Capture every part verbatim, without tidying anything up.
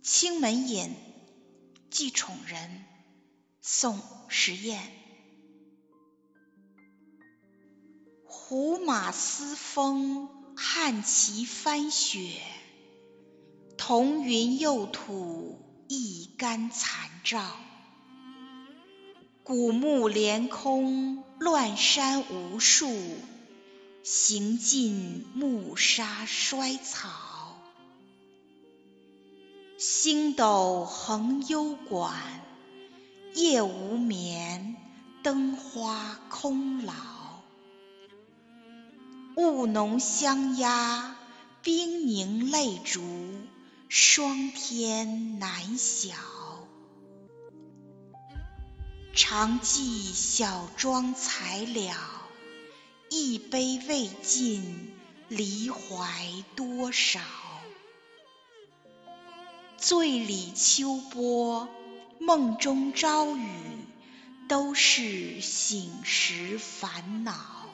青门隐，寄宠人。宋·时彦。胡马嘶风，汉旗翻雪，彤云右土，一竿残照。古木连空，乱山无数，行尽木沙衰草。星斗横幽馆，夜无眠，灯花空老。雾浓香压，冰凝泪烛，霜天难晓。常记小妆才了，一杯未尽，离怀多少。醉里秋波，梦中朝雨，都是醒时烦恼。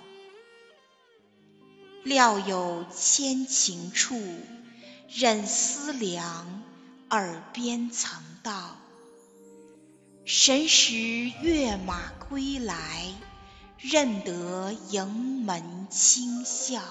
料有千情处，忍思量，耳边曾道。神时跃马归来，认得营门轻笑。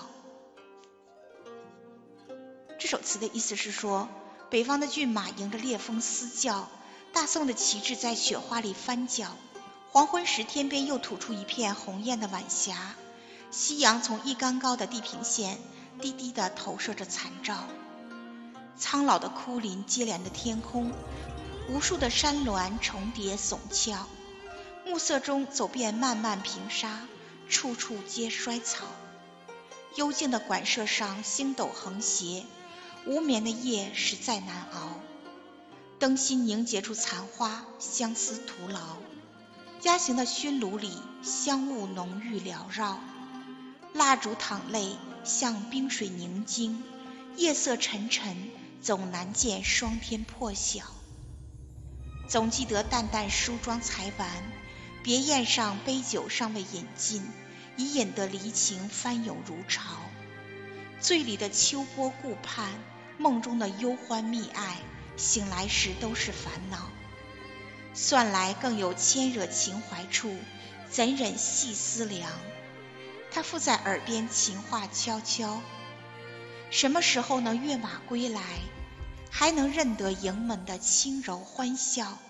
这首词的意思是说，北方的骏马迎着烈风嘶叫，大宋的旗帜在雪花里翻搅。黄昏时，天边又吐出一片红艳的晚霞，夕阳从一竿高的地平线低低地投射着残照。苍老的枯林接连的天空，无数的山峦重叠耸峭，暮色中走遍漫漫平沙，处处皆衰草。幽静的馆舍上星斗横斜，无眠的夜实在难熬。灯芯凝结出残花，相思徒劳。压行的熏炉里，香雾浓郁缭绕。蜡烛淌泪，像冰水凝晶。夜色沉沉，总难见霜天破晓。总记得淡淡梳妆才完，别宴上杯酒尚未饮尽，已引得离情翻涌如潮。醉里的秋波顾盼，梦中的忧欢蜜爱，醒来时都是烦恼。算来更有牵惹情怀处，怎忍细思量？他附在耳边情话悄悄。什么时候能跃马归来，还能认得营门的轻柔欢笑？